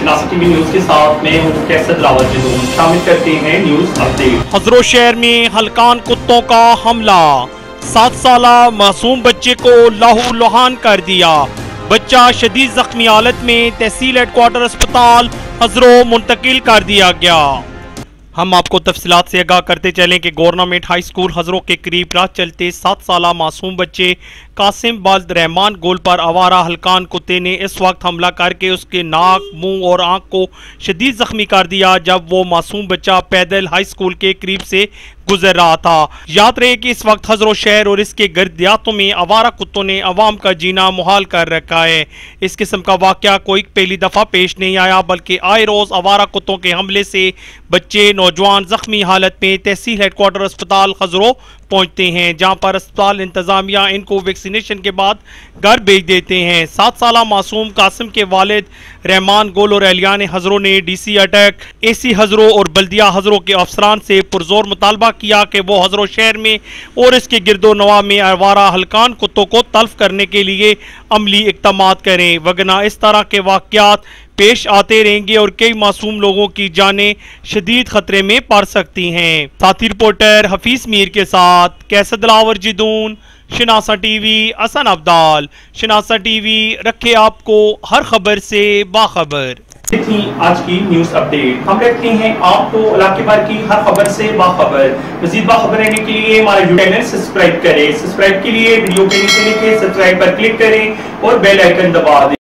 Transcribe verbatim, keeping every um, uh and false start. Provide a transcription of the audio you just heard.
शनासा TV news के साथ मैं हूँ कैसर दिलावर जदून। शामिल करते हैं न्यूज अपडेट। हजरो शहर में हलकान कुत्तों का हमला, सात साल मासूम बच्चे को लहू लुहान कर दिया। बच्चा शदीद जख्मी हालत में तहसील हेडक्वार्टर अस्पताल हजरो मुंतकिल कर दिया गया। हम आपको तफसीलात से आगाह करते चलें कि गवर्नमेंट हाई स्कूल हजरों के करीब राह चलते सात साल मासूम बच्चे कासिम बाल्द रहमान गोल पर आवारा हलकान कुत्ते ने इस वक्त हमला करके उसके नाक, मुंह और आंख को शदीद जख्मी कर दिया जब वो मासूम बच्चा पैदल हाई स्कूल के करीब से गुजर रहा था। याद रहे कि इस वक्त हजरो शहर और इसके गर्दियातों में आवारा कुत्तों ने अवाम का जीना मुहाल कर रखा है। इस किस्म का वाक़या कोई पहली दफ़ा पेश नहीं आया, बल्कि आए रोज़ आवारा कुत्तों के हमले से बच्चे नौजवान जख्मी हालत में तहसील हेडक्वार्टर अस्पताल हजरों पहुंचते हैं, जहां पर अस्पताल इंतजामिया इनको वैक्सीनेशन के बाद घर भेज देते हैं। सात साल मासूम कासिम के वालिद रहमान गोल और एहलियान हजरों ने डी सी अटैक, ए सी हजरों और बल्दिया हजरों के अफसरान से पुरजोर मुतालबा किया कि वो हजरों शहर में और इसके गिरदो नवा में आवारा हलकान कुत्तों को तल्फ करने के लिए अमली इक़दामात करें, वगरना इस तरह के वाक़यात पेश आते रहेंगे और कई मासूम लोगों की जानें शदीद खतरे में पड़ सकती हैं। साथी रिपोर्टर हफीज मीर के साथ कैसर दिलावर जदून, शनासा टीवी, हसन अब्दाल। शनासा टीवी रखे आपको हर खबर से बाखबर। थी आज की न्यूज अपडेट। हम रखते हैं आपको इलाके भर की हर खबर से बाखबर। मजीद बाखबर रहने के लिए हमारा यूट्यूब चैनल सब्सक्राइब करें। सब्सक्राइब के लिए वीडियो के नीचे लिखे सब्सक्राइब पर क्लिक करें और बेल आइकन दबा दें।